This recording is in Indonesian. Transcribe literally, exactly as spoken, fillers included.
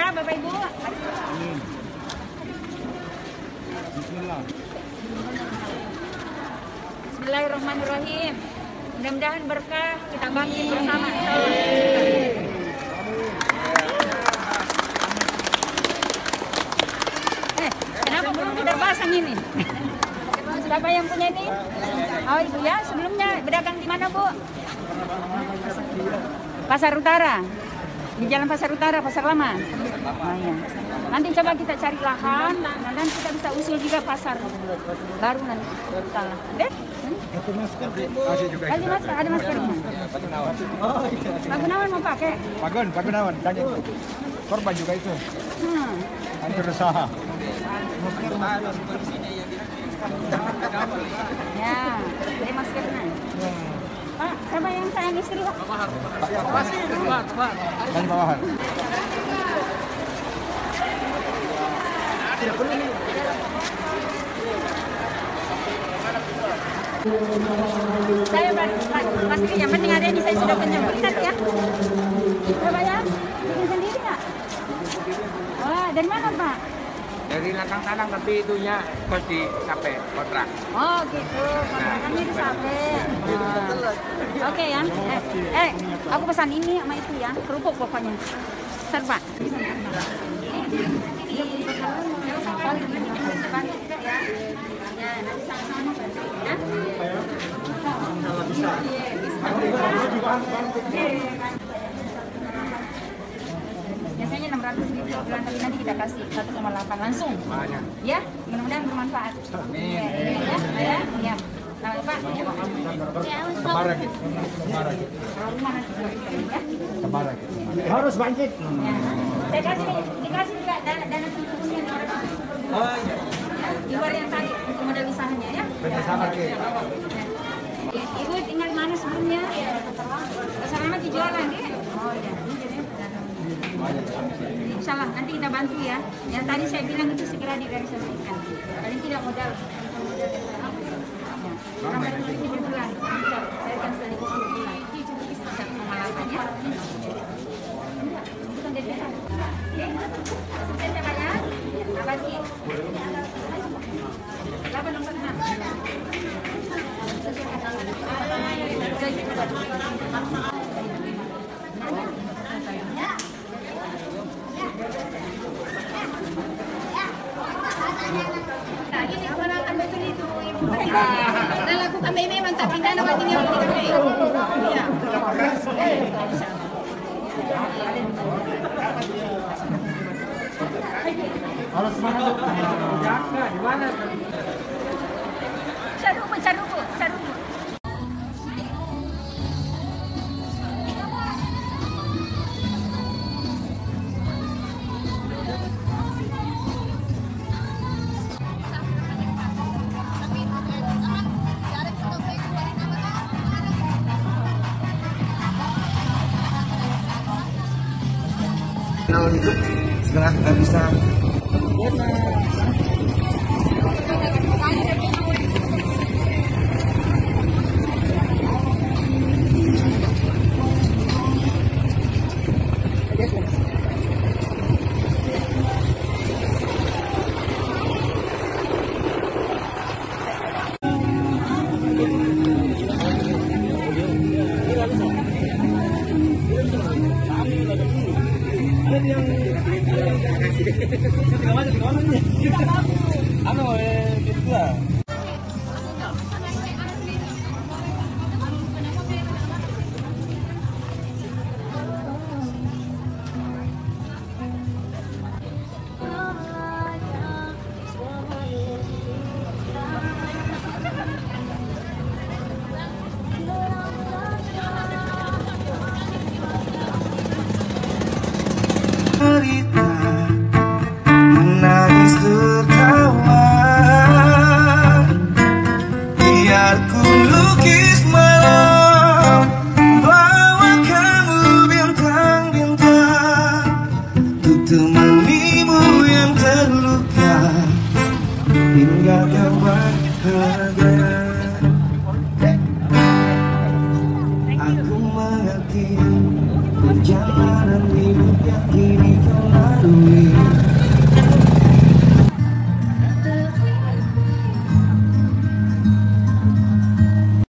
Ya, Bapak Ibu. Bismillah. Bismillahirrahmanirrahim. Mudah-mudahan berkah, kita bangkit bersama. Eh, kenapa belum sudah pasang ini? Siapa yang punya ini? Oh, Ibu ya. Sebelumnya berdagang di mana, Bu? Pasar Utara. Di Jalan Pasar Utara, Pasar Lama. Oh, ya. Nanti coba kita cari lahan, dan kita bisa usul juga pasar baru nanti. Salah. Deh? Itu masker. Ada masker, ada maskernya. Pak Gunawan mau pakai? Pak Gun, Pak Gunawan, tanya itu. Korban juga itu. Hmm. Hancur usaha. Ya, ada maskernya. Pak, siapa yang sayang istri, Pak? Pak Pasti, Pak, Pak. Tanya Pak Wahar. Saya pasti yang penting ada ini, saya sudah kenyang. Lihat ya. Coba ya, bikin sendiri nggak? Wah, dari mana Pak? Dari Lantang Tanang, tapi itunya kos di Sape, kontrak. Oh gitu, kontrakannya di Sape. Oh. Oke ya. Eh, eh, aku pesan ini sama itu ya, kerupuk pokoknya. Bentar Pak. Biasanya enam ratus ribu bulan, tapi nanti kita kasih satu koma delapan langsung. Banyak. Ya, mudah-mudahan bermanfaat. Amin. Ya, ya, ya, ya. Nah, Pak. Kemara gitu. Kemara gitu. Kemara gitu. Harus bangkit. Ya. Saya kasih, dikasih juga dana dana kumpulnya di luar. Oh iya. Di luar yang tadi untuk modal usahanya ya. Bersama gitu. Ibu tinggal di mana sebelumnya? Pasar Lama dijualan ya? Oh iya. Insya Allah nanti kita bantu ya. Yang tadi saya bilang itu segera direalisasikan. Paling tidak modal. Sampai tujuh bulan. Saya akan sekaligus tujuh bulan. satu koma delapan ya. Bukan dari kita. Asisten siapa ya? Abadi. Berapa nomor enam? Nalakukan memang tapi nana batinnya kami. Iya. Harus semangat. Jaga di mana? Carupu, carupu, carupu. Kalau itu setengah nggak bisa. Ano eh, gitu lah. Cerita menangis tertawa, biar ku lukis malam, bawa kamu bintang-bintang untuk temanimu yang terluka hingga kau bahagia. Aku mengerti perjalanan hidup yang kini kau lalui. wabarakatuh.